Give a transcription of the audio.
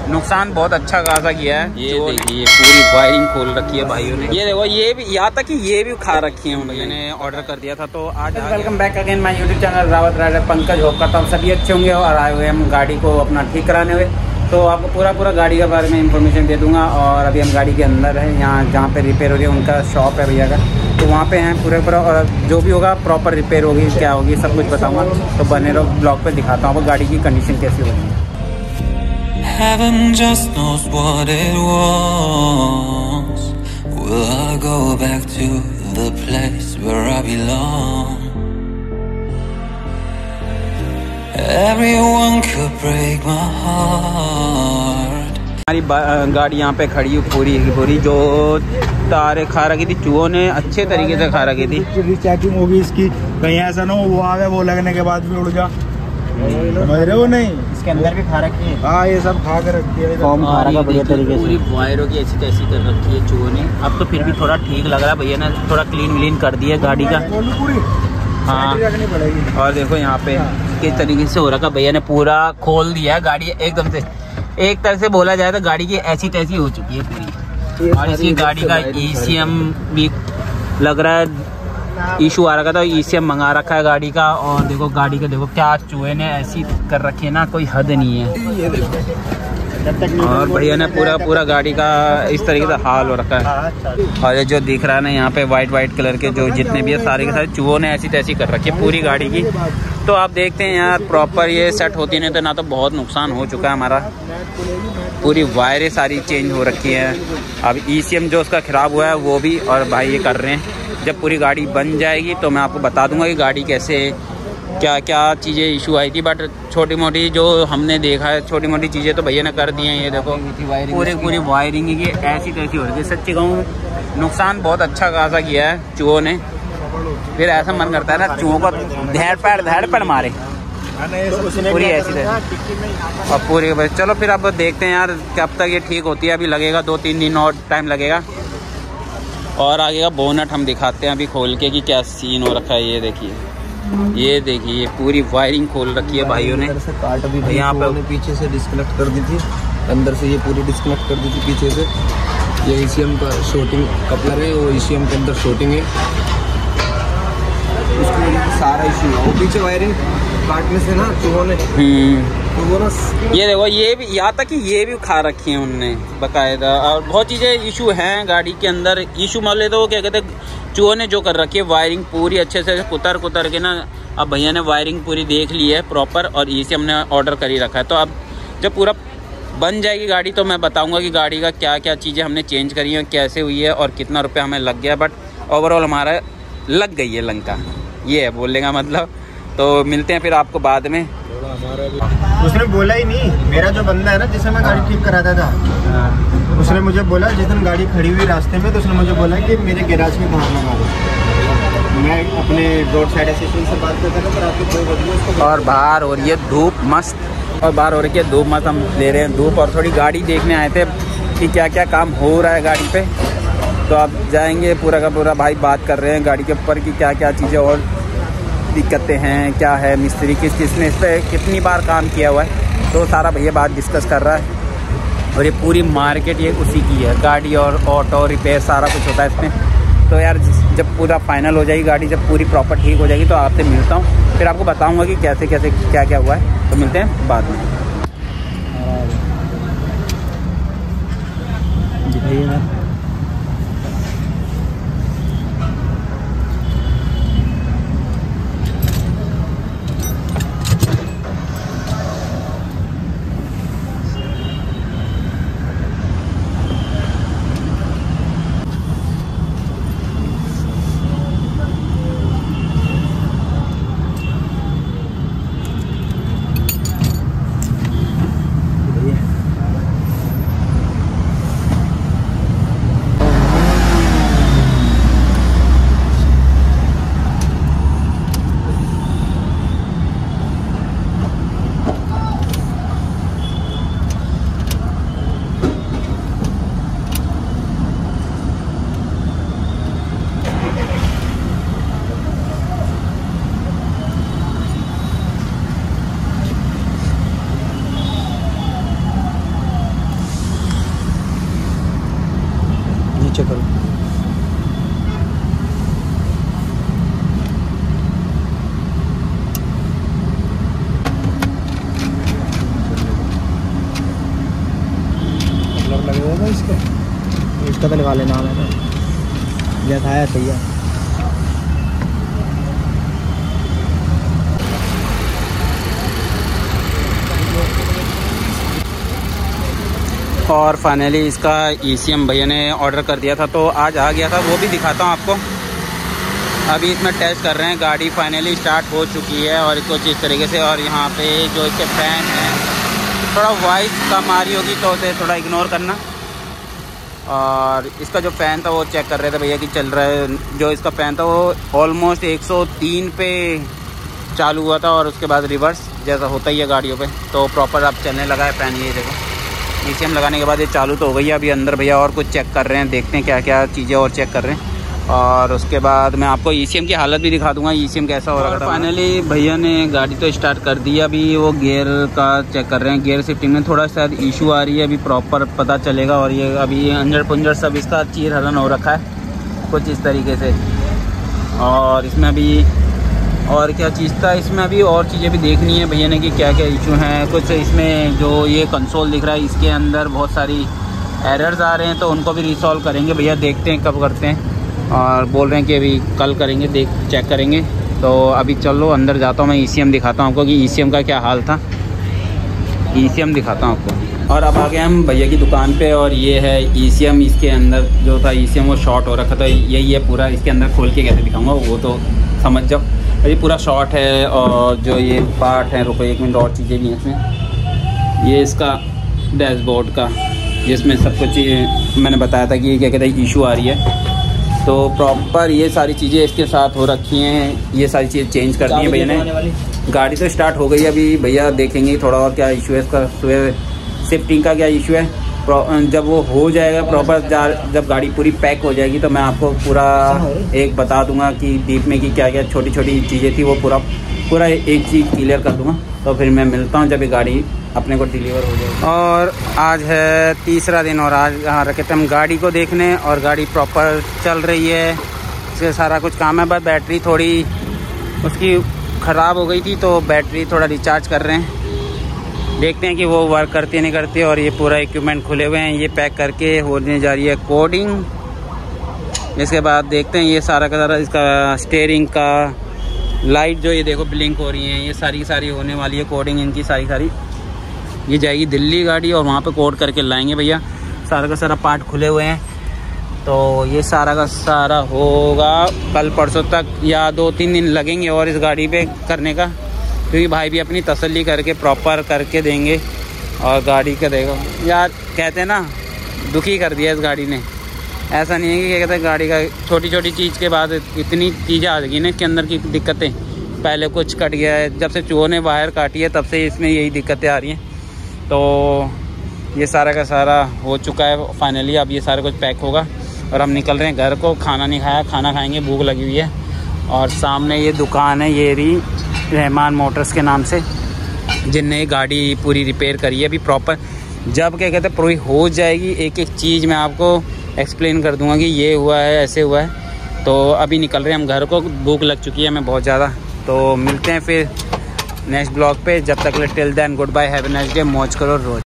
नुकसान बहुत अच्छा खासा किया है। ये देखिए पूरी वायरिंग खोल रखी है भाइयों ने। ये देखो ये भी, यहाँ तक कि ये भी खा रखी है उन्होंने, ऑर्डर कर दिया था। तो आज welcome back again my YouTube channel Rawat rider Pankaj. Hope करता हूँ सभी अच्छे होंगे और आए हुए हम गाड़ी को अपना ठीक कराने हुए। तो आपको पूरा गाड़ी के बारे में इंफॉर्मेशन दे दूंगा। और अभी हम गाड़ी के अंदर हैं, यहाँ जहाँ पे रिपेयर हो रही है उनका शॉप है भैया का, तो वहाँ पे हैं पूरा और जो भी होगा प्रॉपर रिपेयर होगी क्या होगी सब कुछ बताऊंगा। तो बने रहो, ब्लॉग पे दिखाता हूँ आपको गाड़ी की कंडीशन कैसी होगी। Heaven just knows what it wants. Will I go back to the place where I belong? Everyone could break my heart. हमारी गाड़ी यहाँ पे खड़ी हुई पूरी की पूरी, जो तारे खा रखी थी चूहों ने, अच्छे तरीके से खा रखी थी। चेकिंग होगी इसकी, कहीं ऐसा ना हो वो आ गया वो लगने के बाद भी उड़ जा। समझ रहे हो नहीं, इसके अंदर भी खा रखी है। हाँ ये सब खा कर रखी है, फॉर्म खा रखा बढ़िया तरीके से। पूरी वायरों की ऐसी तैसी कर रखी है चूहों ने। अब तो फिर भी थोड़ा ठीक लग रहा है, भैया ने थोड़ा क्लीन व्लीन कर दिया गाड़ी का। हाँ और देखो यहाँ पे किस तरीके से हो रखा, भैया ने पूरा खोल दिया है गाड़ी एकदम से। एक तरह से बोला जाए तो गाड़ी की ऐसी तैसी हो चुकी है पूरी। और इसी गाड़ी का ECM भी लग रहा है इशू आ रखा था, ECM मंगा रखा है गाड़ी का। और देखो गाड़ी का देखो क्या चूहे ने ऐसी कर रखी है ना, कोई हद नहीं है। और भैया ने पूरा गाड़ी का इस तरीके से हाल हो रखा है। और ये जो दिख रहा है ना यहाँ पे वाइट कलर के जो जितने भी है सारे के सारे चूहों ने ऐसी तैसी कर रखी है पूरी गाड़ी की। तो आप देखते हैं यार प्रॉपर ये सेट होती नहीं तो ना तो बहुत नुकसान हो चुका है हमारा। पूरी वायरें सारी चेंज हो रखी हैं। अब ECM जो उसका ख़राब हुआ है वो भी, और भाई ये कर रहे हैं। जब पूरी गाड़ी बन जाएगी तो मैं आपको बता दूंगा कि गाड़ी कैसे क्या क्या चीज़ें इशू आई थी। बट छोटी मोटी जो हमने देखा है, छोटी मोटी चीज़ें तो भैया ने कर दी हैं। ये देखो पूरी वायरिंग की ऐसी तैसी हो रही है। सच्ची कहूँ नुकसान बहुत अच्छा खासा किया है चूहों ने। फिर ऐसा मन करता है ना चूहों को धैड़ पैड़ मारे पूरी ऐसी तैसी। और पूरी चलो फिर अब देखते हैं यार कब तक ये ठीक होती है। अभी लगेगा 2-3 दिन और टाइम लगेगा। और आगे का बोनट हम दिखाते हैं अभी खोल के कि क्या सीन हो रखा है। ये देखिए पूरी वायरिंग खोल रखी है भाइयों ने। काट भी यहाँ पे पीछे से डिस्कनेक्ट कर दी थी, अंदर से ये पूरी डिस्कनेक्ट कर दी थी पीछे से। ये ECM का शॉर्टिंग कपलर है, वो ECM के अंदर शॉर्टिंग है, उसकी वजह से सारा इशू है। वो पीछे वायरिंग काटने से ना चूहों ने तो वो ना ये देखो ये भी, यहाँ तक कि ये भी खा रखी है उनने बाकायदा। और बहुत चीज़ें इशू हैं गाड़ी के अंदर। इशू मान ले तो क्या कहते हैं चूहों ने जो कर रखी है वायरिंग पूरी अच्छे से कुतर के ना। अब भैया ने वायरिंग पूरी देख ली है प्रॉपर और ECM ने ऑर्डर कर ही रखा है। तो अब जब पूरा बन जाएगी गाड़ी तो मैं बताऊंगा कि गाड़ी का क्या क्या चीज़ें हमने चेंज करी हैं, कैसे हुई है और कितना रुपया हमें लग गया। बट ओवरऑल हमारा लग गई है लंका, ये है बोलने का मतलब। तो मिलते हैं फिर आपको बाद में। उसने बोला ही नहीं, मेरा जो बंदा है ना जिसे मैं गाड़ी ठीक कराता था, उसने मुझे बोला जिस दिन गाड़ी खड़ी हुई रास्ते में, तो उसने मुझे बोला कि मेरे गैराज में बाहर लगा दो। मैं अपने रोड साइड असिस्टेंट से बात करता था, पर आपको कोई बदली उसको। और बाहर हो रही है धूप मस्त, और बाहर हो रही है धूप मस्त। हम ले रहे हैं धूप और थोड़ी गाड़ी देखने आए थे कि क्या क्या काम हो रहा है गाड़ी पे। तो आप जाएंगे पूरा का पूरा भाई बात कर रहे हैं गाड़ी के ऊपर कि क्या क्या चीज़ें और दिक्कतें हैं, क्या है मिस्त्री किस ने इस पर कितनी बार काम किया हुआ है। तो सारा भैया बात डिस्कस कर रहा है। और ये पूरी मार्केट ये उसी की है, गाड़ी और ऑटो रिपेयर सारा कुछ होता है इसमें। तो यार जब पूरा फाइनल हो जाएगी गाड़ी, जब पूरी प्रॉपर ठीक हो जाएगी तो आपसे मिलता हूँ, फिर आपको बताऊँगा कि कैसे कैसे क्या क्या हुआ है। तो मिलते हैं बाद में। चेक करो। लगेगा ना इसका तो लगा लेना है जैसा है सही है। और फाइनली इसका ECM भैया ने ऑर्डर कर दिया था तो आज आ गया था, वो भी दिखाता हूँ आपको। अभी इसमें टेस्ट कर रहे हैं, गाड़ी फाइनली स्टार्ट हो चुकी है और कुछ इस तरीके से। और यहाँ पे जो इसके फैन है थोड़ा वॉइस कम आ रही होगी तो उसे थोड़ा इग्नोर करना। और इसका जो फ़ैन था वो चेक कर रहे थे भैया कि चल रहा है। जो इसका फ़ैन था वो ऑलमोस्ट 103 पे चालू हुआ था और उसके बाद रिवर्स जैसा होता ही है गाड़ियों पे, तो प्रॉपर अब चलने लगा है फ़ैन। ये देखो ECM लगाने के बाद ये चालू तो हो गई है। अभी अंदर भैया और कुछ चेक कर रहे हैं, देखते हैं क्या क्या चीज़ें और चेक कर रहे हैं। और उसके बाद मैं आपको ECM की हालत भी दिखा दूंगा, ECM कैसा हो रहा है। फाइनली भैया ने गाड़ी तो स्टार्ट कर दी, अभी वो गियर का चेक कर रहे हैं। गियर शिफ्टिंग में थोड़ा शायद इशू आ रही है, अभी प्रॉपर पता चलेगा। और ये अभी अंजर पुंजर सब इसका चीर हलन हो रखा है कुछ इस तरीके से। और इसमें अभी और क्या चीज़ था, इसमें अभी और चीज़ें भी देखनी है भैया ने कि क्या क्या इशू हैं। कुछ इसमें जो ये कंसोल दिख रहा है इसके अंदर बहुत सारी एरर्स आ रहे हैं, तो उनको भी रिसॉल्व करेंगे भैया, देखते हैं कब करते हैं। और बोल रहे हैं कि अभी कल करेंगे, चेक करेंगे। तो अभी चलो अंदर जाता हूँ, मैं ECM दिखाता हूँ आपको कि ECM का क्या हाल था। ECM दिखाता हूँ आपको। और अब आ गए हम भैया की दुकान पे और ये है ECM। इसके अंदर जो था ECM वो शॉर्ट हो रखा था, यही है पूरा। इसके अंदर खोल के कैसे दिखाऊंगा वो तो समझ जाओ। ये पूरा शॉर्ट है और जो ये पार्ट है, रुको 1 मिनट, और चीज़ें भी हैं इसमें। ये इसका डैशबोर्ड का जिसमें सब कुछ मैंने बताया था कि क्या कहते हैं इशू आ रही है, तो प्रॉपर ये सारी चीज़ें इसके साथ हो रखी हैं। ये सारी चीज़ें चेंज कर दी हैं भैया ने। गाड़ी तो स्टार्ट हो गई है, अभी भैया देखेंगे थोड़ा और क्या इशू है इसका, शिफ्टिंग का क्या इशू है। जब वो हो जाएगा प्रॉपर, जब गाड़ी पूरी पैक हो जाएगी तो मैं आपको पूरा एक बता दूंगा कि डीप में कि क्या क्या छोटी छोटी चीज़ें थी, वो पूरा एक चीज़ क्लियर कर दूंगा। तो फिर मैं मिलता हूँ जब ये गाड़ी अपने को डिलीवर हो जाएगी। और आज है तीसरा दिन और आज यहाँ रखे थे हम गाड़ी को देखने और गाड़ी प्रॉपर चल रही है, इससे सारा कुछ काम है। बस बैटरी थोड़ी उसकी ख़राब हो गई थी तो बैटरी थोड़ा रिचार्ज कर रहे हैं, देखते हैं कि वो वर्क करती है नहीं करती। और ये पूरा इक्विपमेंट खुले हुए हैं, ये पैक करके होने जा रही है कोडिंग। इसके बाद देखते हैं ये सारा का सारा इसका स्टीयरिंग का लाइट जो ये देखो ब्लिंक हो रही है, ये सारी होने वाली है कोडिंग इनकी सारी। ये जाएगी दिल्ली गाड़ी और वहाँ पे कोड करके लाएंगे भैया। सारा का सारा पार्ट खुले हुए हैं, तो ये सारा का सारा होगा कल परसों तक या 2-3 दिन लगेंगे और इस गाड़ी पे करने का, क्योंकि भाई भी अपनी तसल्ली करके प्रॉपर करके देंगे। और गाड़ी का देखो यार, कहते हैं ना दुखी कर दिया इस गाड़ी ने। ऐसा नहीं है कि क्या कहते हैं गाड़ी का छोटी छोटी चीज़ के बाद इतनी चीज़ें आ गई ना इसके अंदर की दिक्कतें। पहले कुछ कट गया है, जब से चूहों ने वायर काटी है तब से इसमें यही दिक्कतें आ रही हैं। तो ये सारा का सारा हो चुका है फाइनली। अब ये सारा कुछ पैक होगा और हम निकल रहे हैं घर को। खाना नहीं खाया, खाना खाएंगे, भूख लगी हुई है। और सामने ये दुकान है, ये रही रहमान मोटर्स के नाम से, जिनने ये गाड़ी पूरी रिपेयर करी है अभी प्रॉपर। जब क्या कहते हैं पूरी हो जाएगी एक एक चीज़ मैं आपको एक्सप्लेन कर दूंगा कि ये हुआ है, ऐसे हुआ है। तो अभी निकल रहे हैं हम घर को, भूख लग चुकी है हमें बहुत ज़्यादा। तो मिलते हैं फिर नेक्स्ट ब्लॉग पे, जब तक till then goodbye, have a nice day, मौज करो रोज।